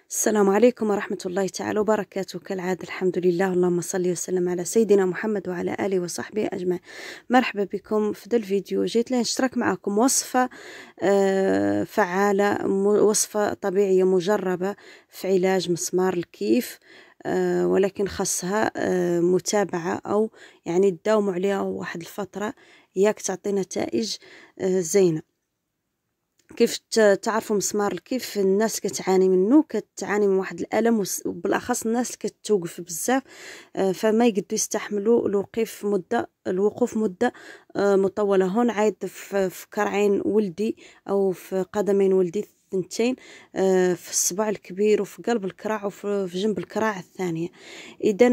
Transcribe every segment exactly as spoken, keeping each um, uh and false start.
السلام عليكم ورحمة الله تعالى وبركاته. كالعادة الحمد لله، اللهم صل وسلم على سيدنا محمد وعلى آله وصحبه أجمعين. مرحبا بكم في ذا الفيديو. جيت لنشترك معكم وصفة آه، فعالة، وصفة طبيعية مجربة في علاج مسمار الكيف، آه، ولكن خاصها آه، متابعة، أو يعني تداوموا عليها واحد الفترة ياك تعطي نتائج آه، زينة. كيف تعرفوا مسمار الكيف الناس كتعاني منه، كتعاني من واحد الالم، وبالاخص الناس اللي كتوقف بزاف فما يقدروا يستحملوا الوقوف مده الوقوف مده مطوله. هون عايد في كرعين ولدي او في قدمين ولدي الثنتين، في الصبع الكبير وفي قلب الكراع وفي جنب الكراع الثانيه. اذا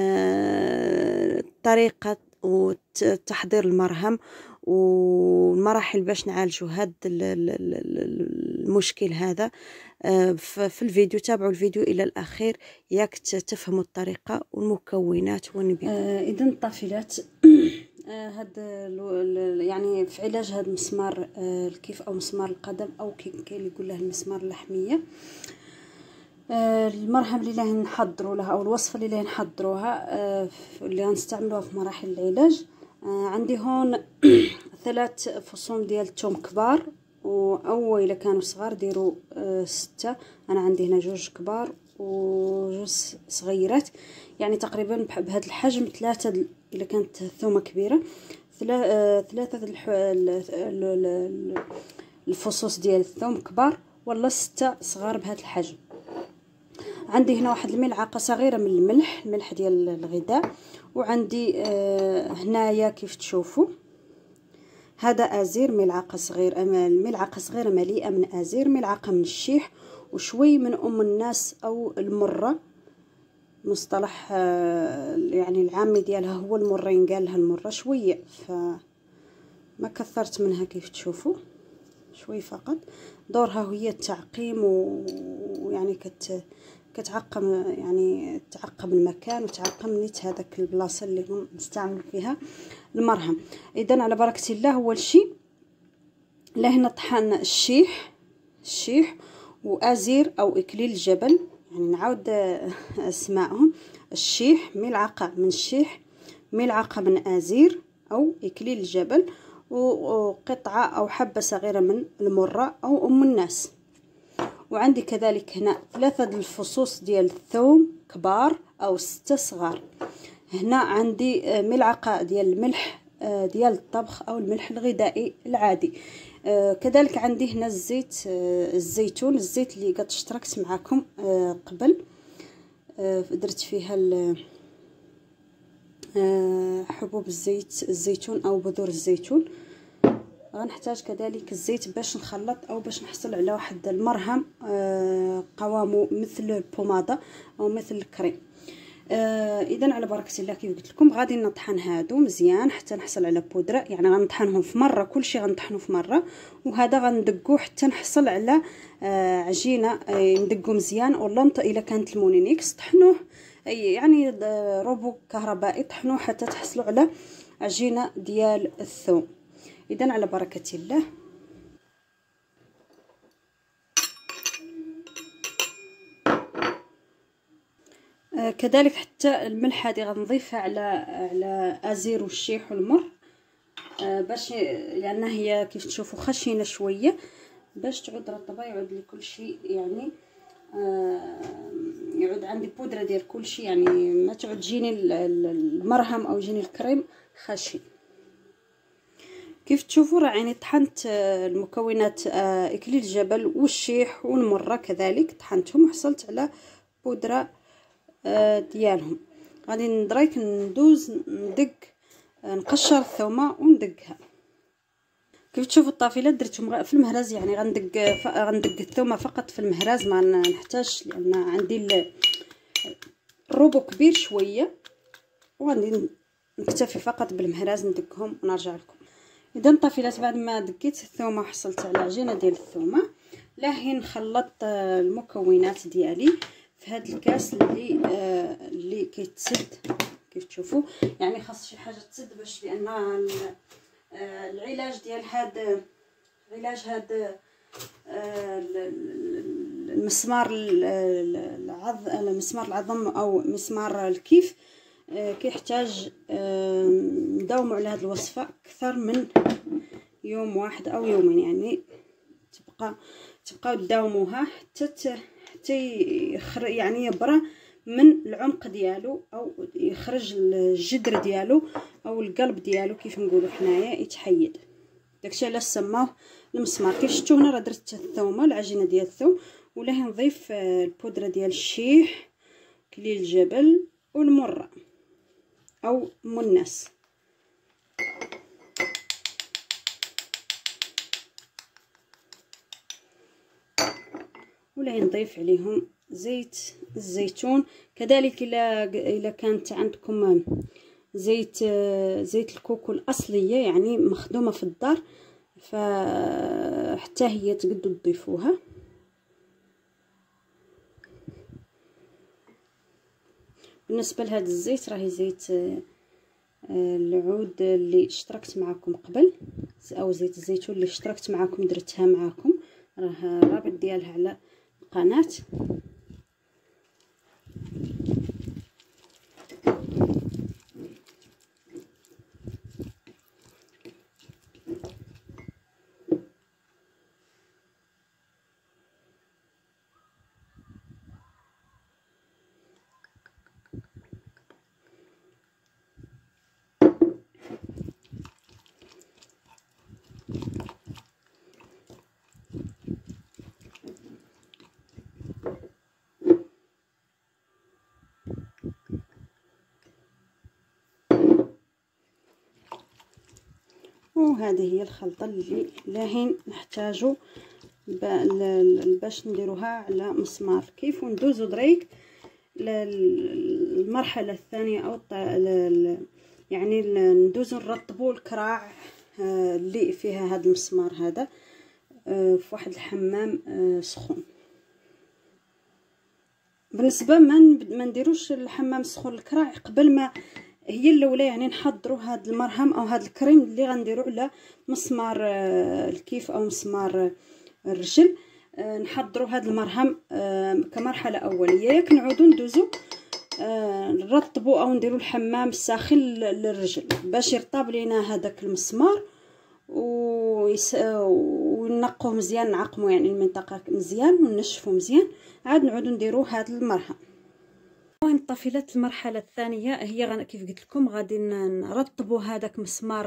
طريقه وتحضير المرهم والمراحل باش نعالجوا هذا المشكل هذا في الفيديو. تابعوا الفيديو الى الاخير ياك تفهموا الطريقه والمكونات والنبي. اذا الطافلات هاد يعني في علاج هذا مسمار الكيف او مسمار القدم او كاين اللي يقول له المسمار اللحميه، المرهم اللي راح نحضروا لها او الوصفه اللي راح نحضروها اللي غنستعملوها في مراحل العلاج. عندي هون ثلاث فصوم ديال الثوم كبار، او الا كانوا صغار ديروا ستة. انا عندي هنا جوج كبار وجوج صغيرات، يعني تقريبا بهذا الحجم ثلاثه الا كانت الثومه كبيره، ثلاثه الفصوص ديال الثوم كبار ولا ستة صغار بهذا الحجم. عندي هنا واحد الملعقه صغيره من الملح الملح ديال الغذاء، وعندي آه هنايا كيف تشوفوا هذا ازير ملعقه صغيره، ملعقه صغيره مليئه من ازير، ملعقه من الشيح، وشوي من ام الناس او المره، مصطلح آه يعني العامي ديالها هو المرين، قال لها المره شويه، فما كثرت منها كيف تشوفوا شوي فقط. دورها هي التعقيم، ويعني كت كتعقم يعني تعقم المكان وتعقم نيت هذاك البلاصه اللي نستعمل فيها المرهم. اذا على بركه الله، اول شيء لهنا طحن الشيح الشيح وازير او اكليل الجبل، يعني نعاود اسمائهم: الشيح ملعقه من الشيح، ملعقه من ازير او اكليل الجبل، وقطعه او حبه صغيره من المره او ام الناس. وعندي كذلك هنا ثلاثة الفصوص ديال الثوم كبار او ستة صغار. هنا عندي ملعقة ديال الملح ديال الطبخ او الملح الغذائي العادي. كذلك عندي هنا الزيت الزيتون، الزيت اللي قد اشتركت معكم قبل، درت فيها حبوب الزيت الزيتون او بذور الزيتون. غنحتاج كذلك الزيت باش نخلط او باش نحصل على واحد المرهم قوامه مثل البوماده او مثل الكريم. اذا على بركه الله كيف قلت لكم غادي نطحن هادو مزيان حتى نحصل على بودره، يعني غنطحنهم في مره، كلشي غنطحنو في مره، وهذا غندقوه حتى نحصل على عجينه ندقو مزيان. ولا الا كانت المونينيكس طحنوه، يعني روبو كهربائي طحنوه حتى تحصلوا على عجينه ديال الثوم. إذن على بركة الله. آه كذلك حتى الملح هذه غنضيفها على على ازير والشيح والمر، آه باش لان هي كيف تشوفوا خشنه شويه، باش تعود رطبه، يعود لي كل شيء يعني آه يعود عندي بودره ديال كل شيء، يعني ما تعود تجيني المرهم او يجيني الكريم خشن. كيف تشوفوا راني طحنت المكونات اكليل الجبل والشيح والمره، كذلك طحنتهم وحصلت على بودره ديالهم. غادي ندريك ندوز ندق نقشر الثومه وندقها. كيف تشوفوا الطافلات درتهم في المهرز، يعني غندق غندق الثومه فقط في المهرز، ما نحتاجش لان عندي الروبو كبير شويه، وغادي نكتفي فقط بالمهرز ندقهم ونرجع لكم. اذا طافلات بعد ما دقيت الثومه وحصلت على عجينه ديال الثومه، لاهي نخلط المكونات ديالي في هذا الكاس اللي آه اللي كيتسد. كيف تشوفوا يعني خاص شي حاجه تسد، باش لان آه العلاج ديال هذا العلاج هذا آه المسمار العظ مسمار العظم او مسمار الكيف كيحتاج نداوموا على هذه الوصفه اكثر من يوم واحد او يومين، يعني تبقى تبقاو تداوموها حتى حتى يخرج يعني يبرى من العمق ديالو او يخرج الجدر ديالو او القلب ديالو كيف نقولوا حنايا يتحيد. داكشي علاش سماوه المسمار. كيف شفتوا هنا راه درت الثومه العجينه ديال الثوم، ولا نضيف البودره ديال الشيح كليل الجبل والمره او مناس. ولا نضيف عليهم زيت الزيتون كذلك. الا الا كانت عندكم زيت زيت الكوكو الاصليه يعني مخدومه في الدار فحتى هي تقدروا تضيفوها. بالنسبه لهذا الزيت راهي زيت العود اللي اشتركت معكم قبل، او زيت الزيتون اللي اشتركت معكم درتها معكم، راه الرابط ديالها على القناه. وهذه هي الخلطه اللي لاهين نحتاجو باش نديروها على مسمار كيف، وندوزو دريك للمرحله الثانيه او يعني ندوزو نرطبو الكراع اللي فيها هذا المسمار هذا في واحد الحمام سخون. بالنسبه ما ما نديروش الحمام السخون الكراع قبل ما هي الاولى، يعني نحضروا هذا المرهم او هذا الكريم اللي غنديروا على مسمار الكيف او مسمار الرجل. نحضروا هذا المرهم كمرحله اوليه، ياك نعودوا ندوزو نرطبوا او نديروا الحمام الساخن للرجل باش يرطب لينا هذاك المسمار ويس... ونقوه مزيان، نعقموا يعني المنطقه مزيان وننشفوا مزيان، عاد نعودوا نديروا هذا المرهم. المهم طفيلات المرحله الثانيه هي غن كيف قلت لكم غادي نرطبوا هذاك مسمار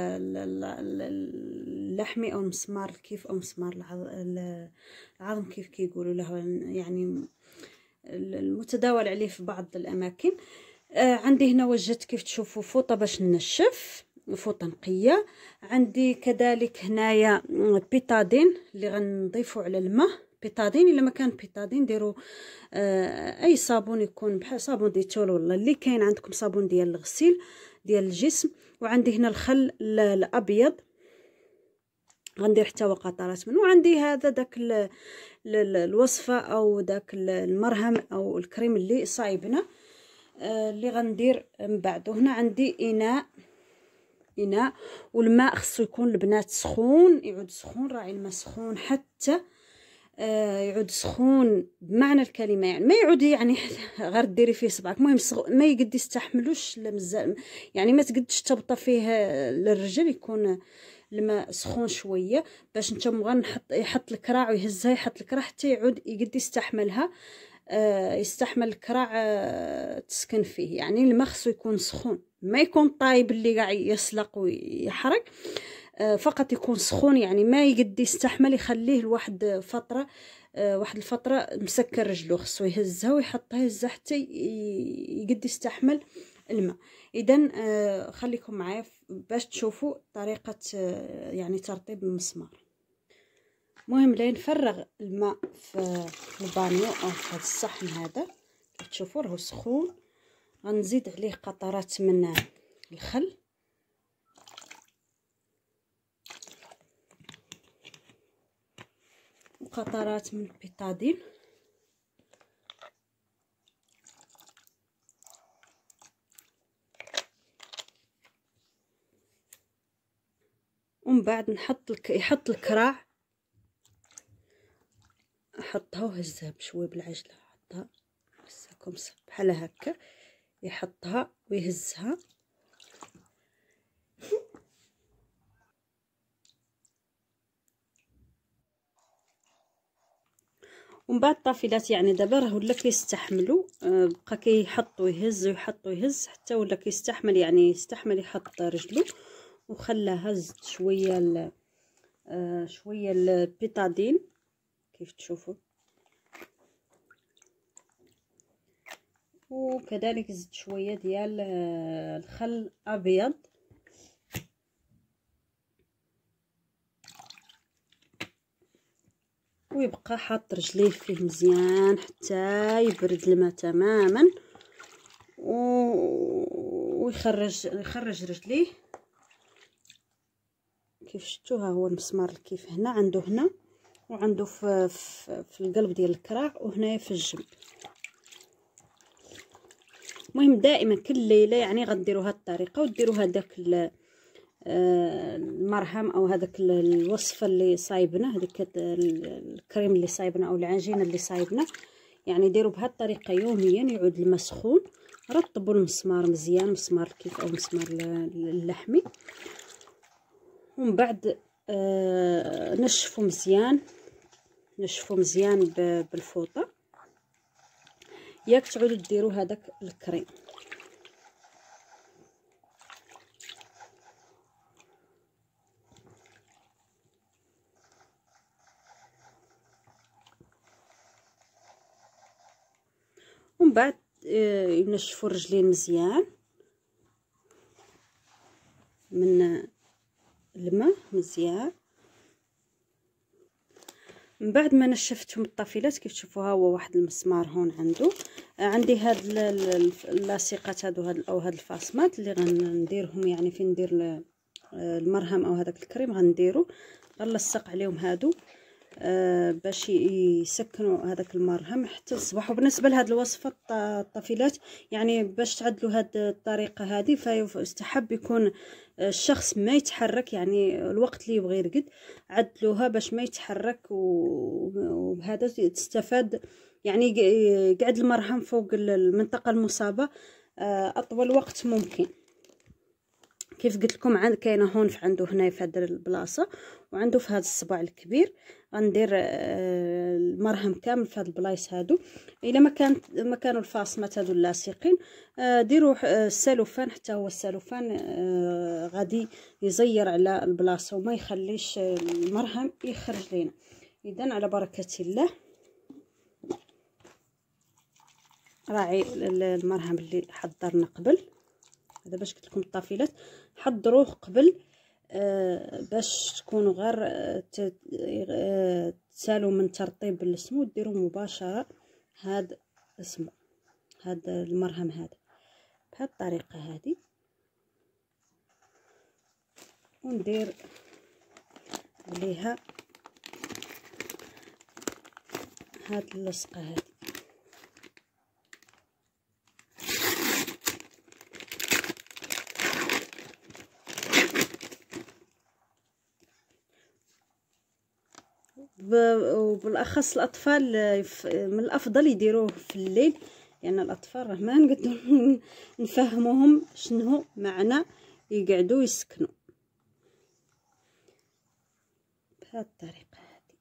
اللحمي او مسمار الكيف او مسمار العظم كيف كيقولوا له، يعني المتداول عليه في بعض الاماكن. آه عندي هنا وجدت كيف تشوفوا فوطه باش ننشف، فوطه نقيه. عندي كذلك هنايا بيتادين اللي غنضيفوا على الماء، بيتادين الا ما كان بيتادين ديروا آه اي صابون يكون بحال صابون ديتول ولا اللي كاين عندكم، صابون ديال الغسيل ديال الجسم. وعندي هنا الخل الابيض غندير حتى هو قطرات منه. وعندي هذا داك الوصفه او داك المرهم او الكريم اللي صايبنا آه اللي غندير من بعد. هنا عندي اناء اناء والماء خصو يكون البنات سخون، يعود سخون، راعي الماء سخون حتى آه يعود سخون بمعنى الكلمه، يعني ما يعود يعني غير ديري فيه صبعك، المهم ما يقد يستحملوش مزال، يعني ما تقدش تبطى فيه للرجل، يكون الماء سخون شويه باش نتوما غنحط يحط الكراع ويهزها، يحط الكراع حتى يعود يقد يستحملها آه يستحمل الكراع آه تسكن فيه. يعني الماء خصو يكون سخون، ما يكون طايب اللي قاع يسلق ويحرق، آه فقط يكون سخون، يعني ما يقد يستحمل، يخليه لواحد فتره آه واحد الفتره مسكر رجلو، خصو يهزها ويحطها يهزها حتى يقد يستحمل الماء. اذا آه خليكم معايا باش تشوفوا طريقه آه يعني ترطيب المسمار. المهم لين نفرغ الماء في البانيو او في هذا الصحن هذا كيف تشوفوا راهو سخون، غنزيد عليه قطرات من الخل وقطرات من البيتادين ومن بعد نحط الك... يحط الكراع يحطها وهزها بشويه بالعجله، حطها هزها كومسا بحال هكا، يحطها ويهزها. ومن بعد الطافيلات يعني دابا راه ولا كيستحملوا، بقى كيحط ويهز ويحط ويهز حتى ولا كيستحمل، يعني يستحمل يحط رجلو. وخلاها زدت شويه ال آه شويه البيتادين كيف تشوفوا، وكذلك زدت شويه ديال آه الخل ابيض. ويبقى حاط رجليه فيه مزيان حتى يبرد الماء تماما، ويخرج يخرج رجليه كيف شفتوا. ها هو المسمار كيف هنا عنده هنا، وعنده في, في, في القلب ديال الكراع، وهنايا في الجنب. المهم دائما كل ليله يعني غديروا هاد الطريقه، وديروا هذاك المرهم او هذاك الوصفه اللي صايبنا، هذيك الكريم اللي صايبنا او العجينه اللي صايبنا، يعني ديروا بهذه الطريقه يوميا. يعود الماء سخون، رطبوا المسمار مزيان، مسمار الكيف او مسمار اللحمي، ومن بعد آه نشفوا مزيان، نشفوا مزيان بالفوطه، ياك تعودوا ديروا هذاك الكريم. ومن بعد ينشفوا الرجلين مزيان من الماء مزيان. من بعد ما نشفتهم الطافيلات كيف تشوفوا، ها هو واحد المسمار هون عنده، عندي هاد اللاصقات هادو هاد او هاد الفاصمات اللي غنديرهم، يعني فين ندير المرهم او هذاك الكريم غنديرو، غنلصق عليهم هادو آه باش يسكنوا هذاك المرهم حتى الصباح. وبالنسبه لهاد الوصفه الطافيلات يعني باش تعدلوا هاد الطريقه هذه، فيستحب يكون الشخص ما يتحرك، يعني الوقت اللي يبغي يرقد عدلوها باش ما يتحرك، وبهذا تستفاد يعني قعد المرهم فوق المنطقه المصابه اطول وقت ممكن. كيف قلت لكم عند كاينه هون في عنده هنا في هذه البلاصه، وعنده في هذا الصباع الكبير. غندير المرهم كامل في هاد البلايص هادو. الا ما كانت ما كانوا الفاصمات هادو اللاصقين، ديروا السلوفان، حتى هو السلوفان غادي يزير على البلاصه وما يخليش المرهم يخرج لينا. اذا على بركه الله، راعي المرهم اللي حضرنا قبل هذا باش قلت لكم الطافيلات حضروه قبل آه باش تكونوا غير آه تسالوا من ترطيب السمو، ديروا مباشره هاد السمو، هاد المرهم هذا بهذه الطريقه هذه. وندير عليها هاد اللصقه هذه. وبالاخص الاطفال من الافضل يديروه في الليل، لان يعني الاطفال راه ما نقدروا نفهموهم شنو معنى يقعدوا يسكنوا بهذه الطريقه هذه.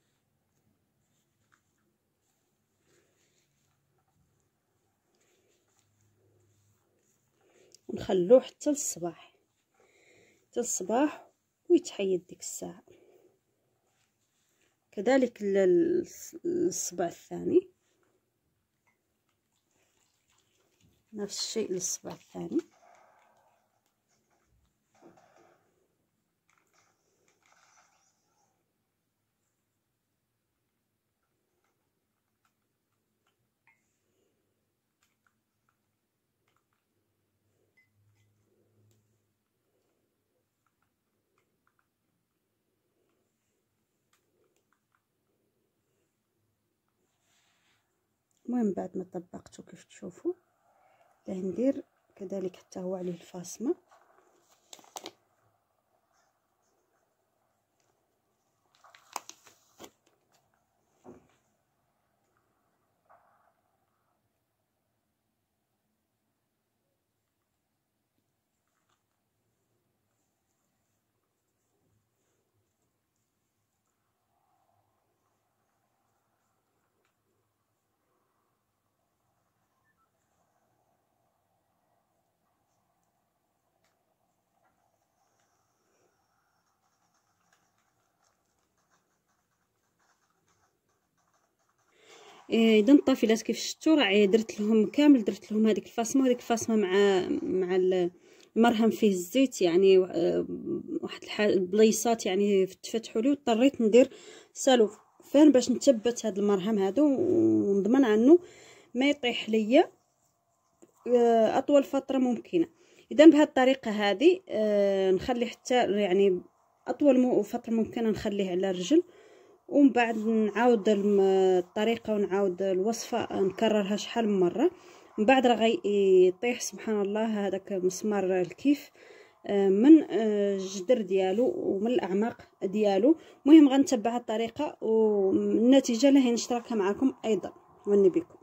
ونخلوه حتى للصباح، حتى الصباح ويتحيد ديك الساعه. كذلك الصبع الثاني نفس الشيء للصبع الثاني. المهم بعد ما طبقته كيف تشوفوا، راه ندير كذلك حتى هو عليه الفاصمه. اذا الطافلات كيف شفتوا راه درت لهم كامل، درت لهم هذيك الفاصمه وهذيك الفاصمه مع مع المرهم فيه الزيت، يعني واحد البليصات يعني تفتحوا لي، واضطريت ندير سالوفان باش نثبت هذا المرهم هذا ونضمن عنه ما يطيح ليا اطول فتره ممكنه. اذا بهذه الطريقه هذه نخلي حتى يعني اطول فتره ممكنه نخليه على الرجل، ومن بعد نعاود الطريقه ونعاود الوصفه نكررها شحال من مره، من بعد راه غيطيح سبحان الله هذاك مسمار الكيف من الجدر ديالو ومن الاعماق ديالو. المهم غنتبع الطريقه والنتيجه اللي هي نشتركها معكم ايضا، وني بكم.